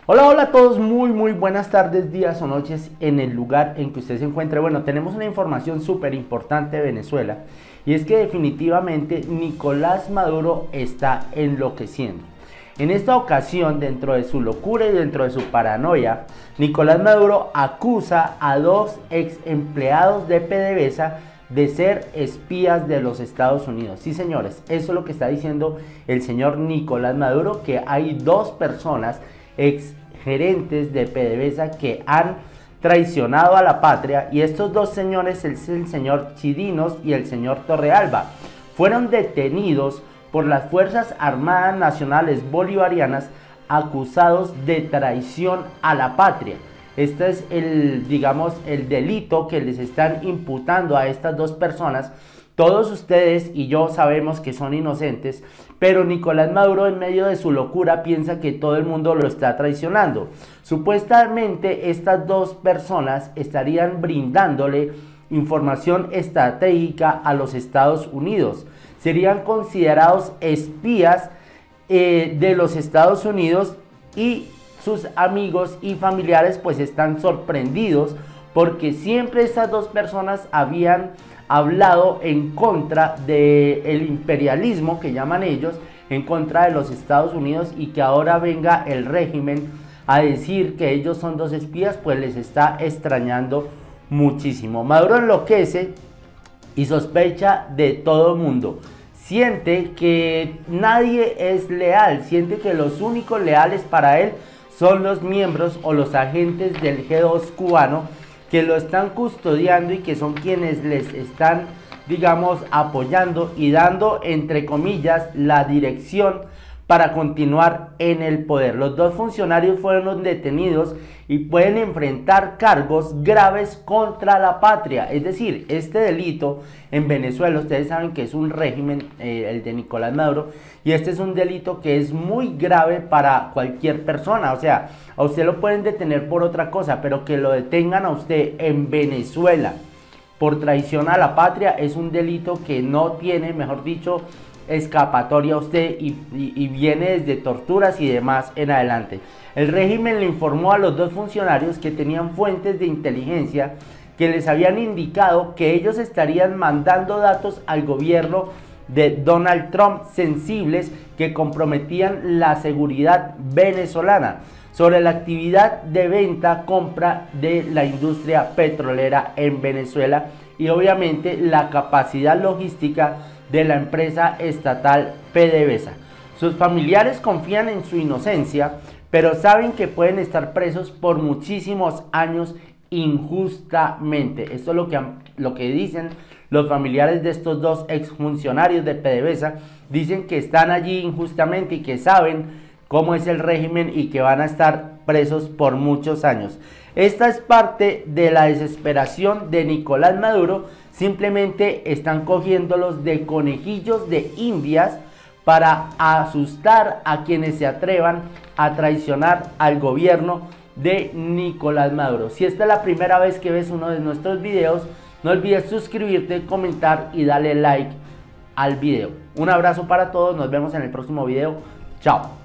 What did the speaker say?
Hola, hola a todos, muy buenas tardes, días o noches en el lugar en que usted se encuentre. Bueno, tenemos una información súper importante de Venezuela y es que definitivamente Nicolás Maduro está enloqueciendo. En esta ocasión, dentro de su locura y dentro de su paranoia, Nicolás Maduro acusa a dos ex empleados de PDVSA de ser espías de los Estados Unidos. Sí, señores, eso es lo que está diciendo el señor Nicolás Maduro, que hay dos personas ex gerentes de PDVSA que han traicionado a la patria, y estos dos señores es el señor Chirinos y el señor Torrealba. Fueron detenidos por las Fuerzas Armadas Nacionales Bolivarianas acusados de traición a la patria. Este es el delito que les están imputando a estas dos personas. Todos ustedes y yo sabemos que son inocentes, pero Nicolás Maduro, en medio de su locura, piensa que todo el mundo lo está traicionando. Supuestamente estas dos personas estarían brindándole información estratégica a los Estados Unidos. Serían considerados espías de los Estados Unidos, y sus amigos y familiares pues están sorprendidos porque siempre estas dos personas habían hablado en contra del imperialismo, que llaman ellos, en contra de los Estados Unidos, y que ahora venga el régimen a decir que ellos son dos espías, pues les está extrañando muchísimo. Maduro enloquece y sospecha de todo el mundo. Siente que nadie es leal, siente que los únicos leales para él son los miembros o los agentes del G2 cubano, que lo están custodiando y que son quienes les están, apoyando y dando, entre comillas, la dirección para continuar en el poder. Los dos funcionarios fueron detenidos y pueden enfrentar cargos graves contra la patria. Es decir, este delito en Venezuela, ustedes saben que es un régimen, el de Nicolás Maduro, y este es un delito que es muy grave para cualquier persona. O sea, a usted lo pueden detener por otra cosa, pero que lo detengan a usted en Venezuela por traición a la patria es un delito que no tiene, mejor dicho, escapatoria a usted, y viene desde torturas y demás en adelante. El régimen le informó a los dos funcionarios que tenían fuentes de inteligencia que les habían indicado que ellos estarían mandando datos al gobierno de Donald Trump sensibles que comprometían la seguridad venezolana sobre la actividad de venta-compra de la industria petrolera en Venezuela y obviamente la capacidad logística de la empresa estatal PDVSA. Sus familiares confían en su inocencia, pero saben que pueden estar presos por muchísimos años injustamente. Esto es lo que dicen los familiares de estos dos exfuncionarios de PDVSA. Dicen que están allí injustamente y que saben cómo es el régimen y que van a estar presos por muchos años. Esta es parte de la desesperación de Nicolás Maduro. Simplemente están cogiéndolos de conejillos de indias para asustar a quienes se atrevan a traicionar al gobierno de Nicolás Maduro. Si esta es la primera vez que ves uno de nuestros videos, no olvides suscribirte, comentar y darle like al video. Un abrazo para todos, nos vemos en el próximo video. Chao.